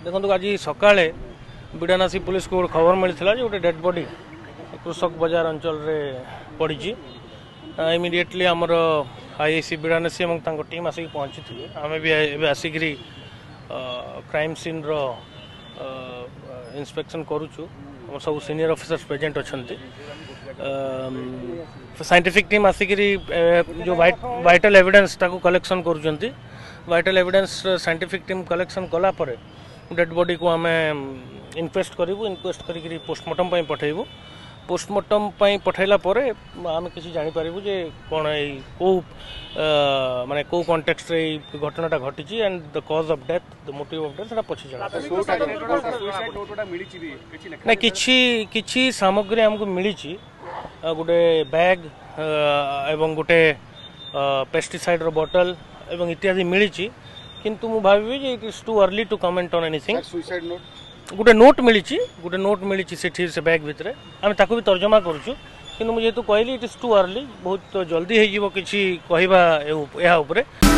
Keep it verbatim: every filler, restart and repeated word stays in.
देखो आज सकाळे बिडानासी पुलिस को खबर मिलता जो गोटे डेड बॉडी कृषक बाजार अंचल रे पड़ी इमिडिएटली आमर आईआईसी बिडानासी और टीम आसिक पहुंची थी आम भी आसिक क्राइम सीन रो इंस्पेक्शन करुचु सब सीनियर ऑफिसर्स प्रेजेंट अच्छा साइंटिफिक टीम आसिक जो वाइटल एविडेंस ताको कलेक्शन करुचंती vital evidence scientific team collection कला परे डेड बॉडी को आम इनक्वेस्ट करूँ इनक्वेस्ट कर पोस्टमार्टम पठेबू पोस्टमार्टम पठेला आम किसी जापर जे कौन कौ माने कौ कॉन्टेक्स्ट रे घटनाटा घटी and the cause of death the motive of death पछी जाना ना किछि किछि सामग्री हमको मिली गोटे बैग एवं गोटे पेस्टिसाइड रो बोतल एवं इत्यादि मिली किंतु मु भाबी जे it is too early to comment on anything suicide note गोटे नोट मिली गोटे नोट मिली से से बैग भितर आम ताको भी तर्जमा करूँ कि मुझे कहली इट इज टू अर्ली बहुत जल्दी हो किसी कहवा या